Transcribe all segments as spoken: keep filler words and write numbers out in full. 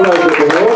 aplauso, por favor.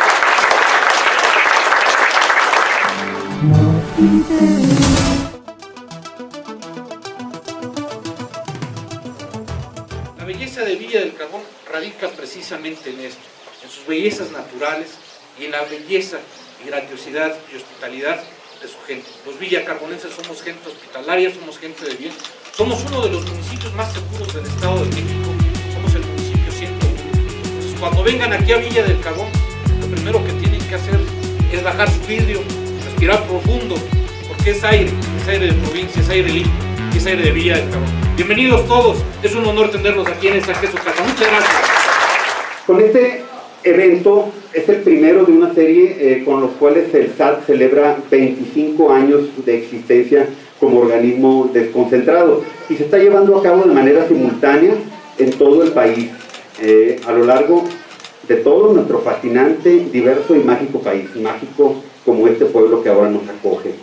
La belleza de Villa del Carbón radica precisamente en esto, en sus bellezas naturales y en la belleza y grandiosidad y hospitalidad de su gente. Los villacarbonenses somos gente hospitalaria, somos gente de bien, somos uno de los municipios más seguros del Estado de México, somos el municipio ciento uno. Entonces, cuando vengan aquí a Villa del Carbón, lo primero que tienen que hacer es bajar su vidrio, respirar profundo, porque es aire, es aire de provincia, es aire limpio, es aire de Villa del Carbón. Bienvenidos todos, es un honor tenerlos aquí en esta que es su casa. Muchas gracias. Con este evento es el primero de una serie eh, con los cuales el S A T celebra veinticinco años de existencia como organismo desconcentrado y se está llevando a cabo de manera simultánea en todo el país, eh, a lo largo de todo nuestro fascinante, diverso y mágico país, mágico como este pueblo que ahora nos acoge.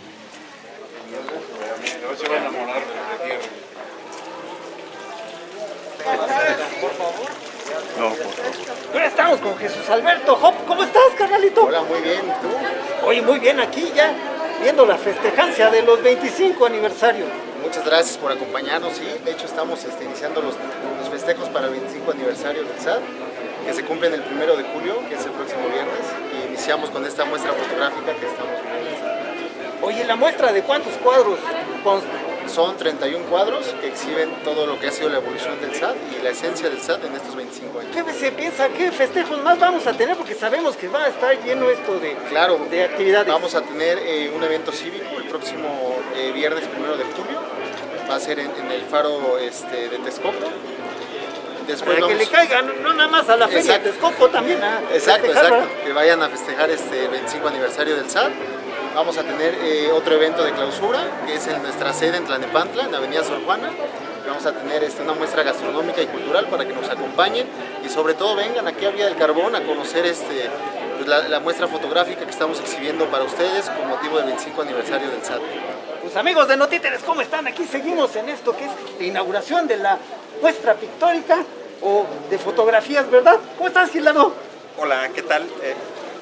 Por favor. No, por favor. Ahora estamos con Jesús Alberto Hop. ¿Cómo estás, carnalito? Hola, muy bien. ¿Tú? Oye, muy bien, aquí ya viendo la festejancia de los veinticinco aniversario. Muchas gracias por acompañarnos. Sí, de hecho estamos este, iniciando los, los festejos para el veinticinco aniversario del S A T, que se cumplen el primero de julio, que es el próximo viernes, y iniciamos con esta muestra fotográfica que estamos viendo. Oye, ¿la muestra de cuántos cuadros consta? Son treinta y un cuadros que exhiben todo lo que ha sido la evolución del S A T y la esencia del S A T en estos veinticinco años. ¿Qué se piensa? ¿Qué festejos más vamos a tener? Porque sabemos que va a estar lleno esto de, claro, de actividades. Vamos a tener eh, un evento cívico el próximo eh, viernes primero de julio. Va a ser en, en el faro este, de Texcoco. Después Para vamos... que le caigan, no nada más a la feria Exacto. de Texcoco también. A exacto, festejar, exacto. ¿verdad? Que vayan a festejar este veinticinco aniversario del S A T. Vamos a tener eh, otro evento de clausura, que es en nuestra sede en Tlalnepantla, en Avenida Sor Juana. Vamos a tener este, una muestra gastronómica y cultural para que nos acompañen y sobre todo vengan aquí a Villa del Carbón a conocer este, pues, la, la muestra fotográfica que estamos exhibiendo para ustedes con motivo del veinticinco aniversario del S A T. Pues amigos de Notíteres, ¿cómo están? Aquí seguimos en esto que es la inauguración de la muestra pictórica o de fotografías, ¿verdad? ¿Cómo estás, Gildardo? Hola, ¿qué tal? Eh,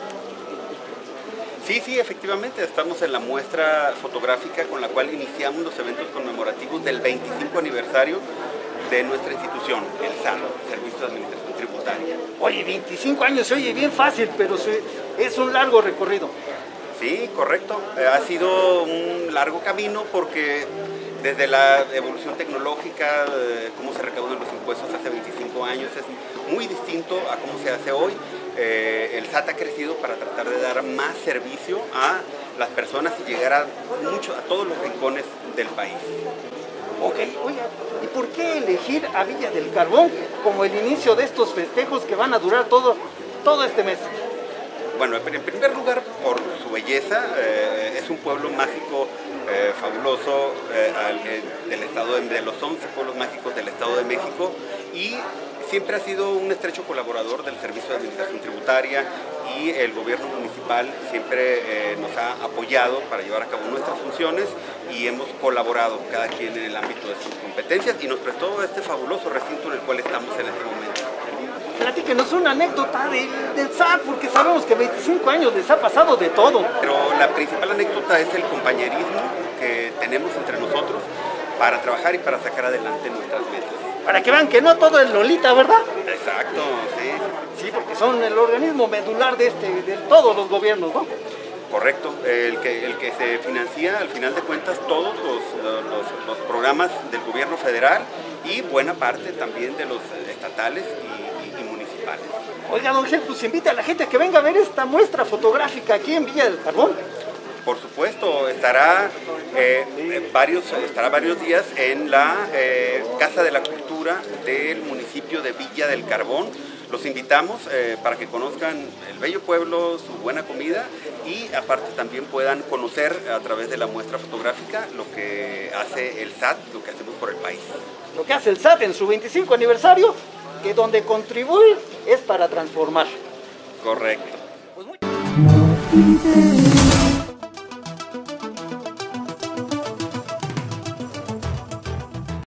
sí, sí, efectivamente, estamos en la muestra fotográfica con la cual iniciamos los eventos conmemorativos del veinticinco aniversario de nuestra institución, el S A T, Servicio de Administración Tributaria. Oye, veinticinco años se oye bien fácil, pero se, es un largo recorrido. Sí, correcto. Eh, ha sido un largo camino porque desde la evolución tecnológica, eh, cómo se recaudan los impuestos hace veinticinco años, es muy distinto a cómo se hace hoy. Eh, el S A T ha crecido para tratar de dar más servicio a las personas y llegar a, mucho, a todos los rincones del país. Ok, oiga, ¿y por qué elegir a Villa del Carbón como el inicio de estos festejos que van a durar todo, todo este mes? Bueno, en primer lugar, por su belleza, eh, es un pueblo mágico eh, fabuloso eh, al, eh, del estado de, de los once pueblos mágicos del Estado de México y siempre ha sido un estrecho colaborador del Servicio de Administración Tributaria y el gobierno municipal siempre eh, nos ha apoyado para llevar a cabo nuestras funciones y hemos colaborado cada quien en el ámbito de sus competencias y nos prestó este fabuloso recinto en el cual estamos en este momento. Platíquenos una anécdota del, del S A T, porque sabemos que veinticinco años les ha pasado de todo. Pero la principal anécdota es el compañerismo que tenemos entre nosotros para trabajar y para sacar adelante nuestras metas. Para que vean que no todo es Lolita, ¿verdad? Exacto, sí. Sí, porque son el organismo medular de, este, de todos los gobiernos, ¿no? Correcto, el que, el que se financia al final de cuentas todos los, los, los programas del gobierno federal y buena parte también de los estatales y, y, y municipales. Oiga, don Gel, pues invita a la gente a que venga a ver esta muestra fotográfica aquí en Villa del Carbón. Por supuesto, estará, eh, varios, estará varios días en la eh, Casa de la Cultura del municipio de Villa del Carbón. Los invitamos eh, para que conozcan el bello pueblo, su buena comida y aparte también puedan conocer a través de la muestra fotográfica lo que hace el S A T, lo que hacemos por el país. Lo que hace el S A T en su veinticinco aniversario, que donde contribuir es para transformar. Correcto. Pues muy...